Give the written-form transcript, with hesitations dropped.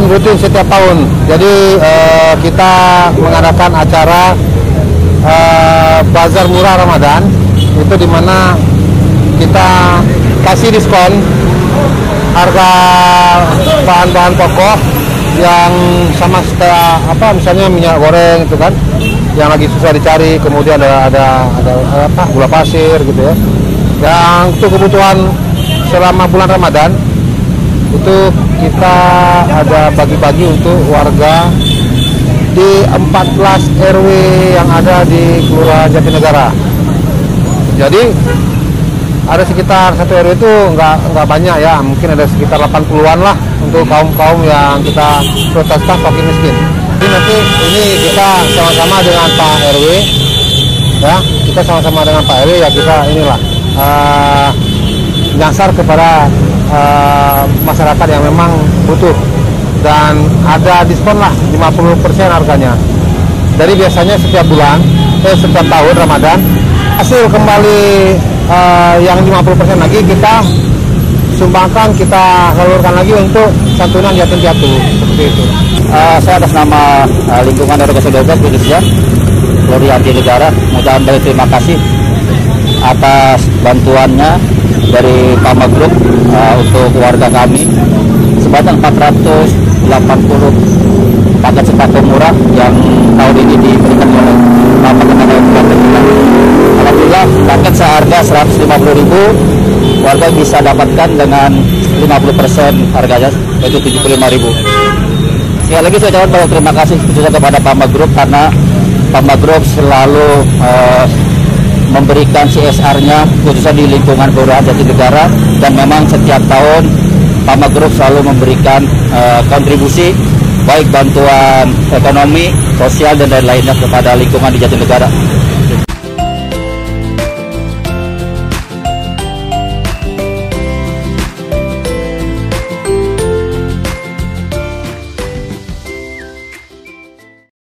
rutin setiap tahun. Jadi kita mengadakan acara bazar murah Ramadan, itu dimana kita kasih diskon harga bahan-bahan pokok yang sama seperti misalnya minyak goreng itu kan, yang lagi susah dicari, kemudian ada gula pasir gitu ya. Yang untuk kebutuhan selama bulan Ramadan itu kita ada bagi-bagi untuk warga di 14 RW yang ada di Kelurahan Jatinegara. Jadi ada sekitar 1 RW itu nggak banyak ya, mungkin ada sekitar 80-an lah untuk kaum-kaum yang kita prioritaskan fakir miskin. Jadi nanti ini kita sama-sama dengan Pak RW ya, kita sama-sama dengan Pak RW ya, kita inilah nyasar kepada masyarakat yang memang butuh, dan ada diskon lah 50% harganya. Jadi biasanya setiap bulan, setiap tahun Ramadan hasil kembali yang 50% lagi kita sumbangkan, kita salurkan lagi untuk santunan yatim piatu seperti itu. Saya atas nama lingkungan RW 12 khususnya Kelurahan Jatinegara mengucapkan banyak terima kasih atas bantuannya dari Pama Group untuk warga kami sebanyak 480 paket sembako murah yang tahun ini diberikan oleh Pama kepada warga kita. Alhamdulillah paket seharga 150.000 warga bisa dapatkan dengan 50% harganya, yaitu 75.000. Sekali lagi saya ucapkan banyak terima kasih khususnya kepada Pama Group, karena Pama Group selalu memberikan CSR-nya khususnya di lingkungan Kelurahan Jatinegara, dan memang setiap tahun Pama Group selalu memberikan kontribusi baik bantuan ekonomi, sosial dan lain-lainnya kepada lingkungan di Jatinegara.